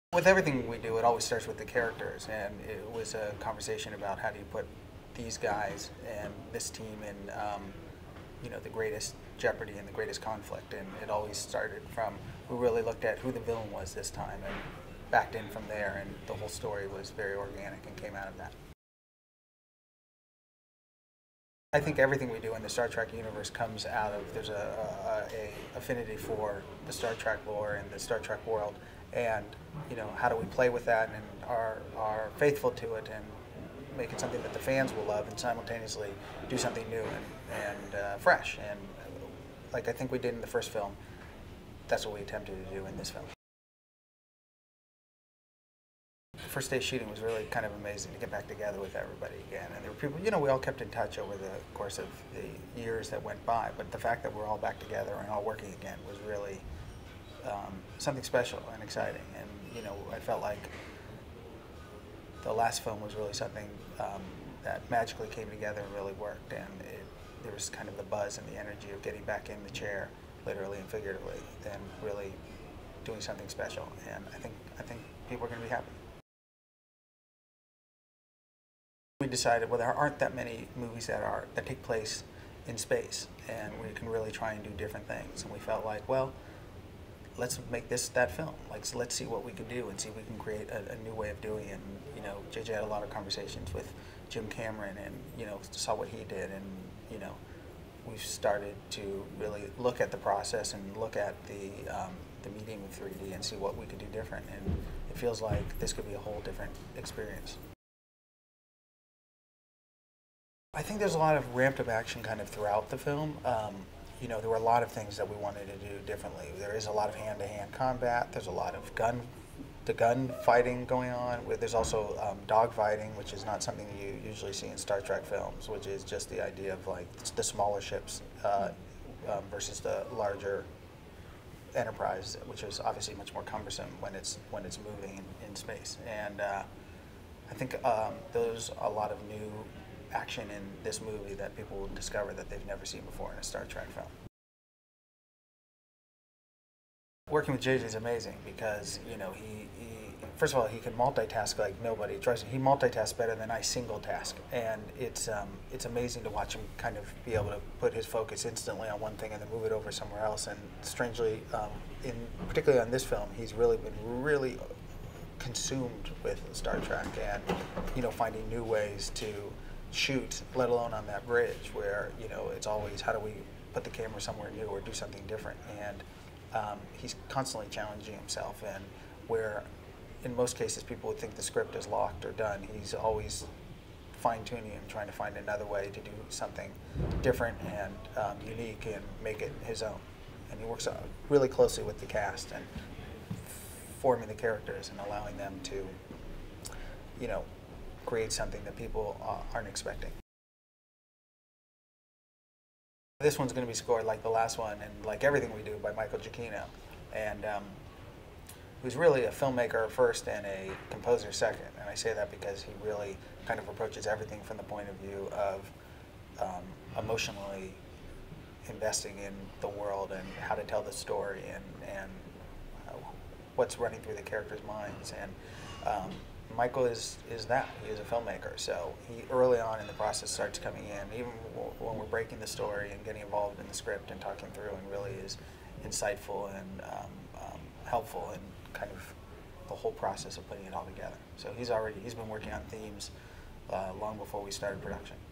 With everything we do, it always starts with the characters, and it was a conversation about how do you put these guys and this team in, the greatest jeopardy and the greatest conflict. And it always started from, we really looked at who the villain was this time and backed in from there, and the whole story was very organic and came out of that. I think everything we do in the Star Trek universe comes out of, there's a affinity for the Star Trek lore and the Star Trek world, and how do we play with that and are faithful to it and make it something that the fans will love, and simultaneously do something new and fresh. And like I think we did in the first film, that's what we attempted to do in this film. The first day shooting was really kind of amazing to get back together with everybody again. And there were people, we all kept in touch over the course of the years that went by, but the fact that we're all back together and all working again was really something special and exciting. And, I felt like the last film was really something that magically came together and really worked. And there was kind of the buzz and the energy of getting back in the chair, literally and figuratively, and really doing something special. And I think people are going to be happy. We decided, well, there aren't that many movies that take place in space, and we can really try and do different things. And we felt like, well, let's make that film. Like, so let's see what we can do and see if we can create a new way of doing it. And JJ had a lot of conversations with Jim Cameron, and saw what he did, and we've started to really look at the process and look at the medium of 3D and see what we could do different. And it feels like this could be a whole different experience. I think there's a lot of ramped up action kind of throughout the film. There were a lot of things that we wanted to do differently. There is a lot of hand-to-hand combat. There's a lot of gun fighting going on. There's also dog fighting, which is not something you usually see in Star Trek films, which is just the idea of like the smaller ships versus the larger Enterprise, which is obviously much more cumbersome when it's moving in space. And I think there's a lot of new action in this movie that people will discover that they've never seen before in a Star Trek film. Working with JJ is amazing because he first of all, he can multitask like nobody. Trust me, he multitasks better than I single task, and it's amazing to watch him kind of be able to put his focus instantly on one thing and then move it over somewhere else. And strangely, particularly on this film, he's really been consumed with Star Trek and finding new ways to shoot, let alone on that bridge where it's always how do we put the camera somewhere new or do something different. And he's constantly challenging himself, and where in most cases people would think the script is locked or done, he's always fine-tuning and trying to find another way to do something different and unique and make it his own. And he works really closely with the cast and forming the characters and allowing them to create something that people aren't expecting. This one's going to be scored like the last one and like everything we do by Giacchino, and who's really a filmmaker first and a composer second. And I say that because he really kind of approaches everything from the point of view of emotionally investing in the world and how to tell the story and what's running through the characters' minds. And Michael is that. He is a filmmaker, so he early on in the process starts coming in, even when we're breaking the story and getting involved in the script and talking through, and really is insightful and helpful in kind of the whole process of putting it all together. So he's been working on themes long before we started production.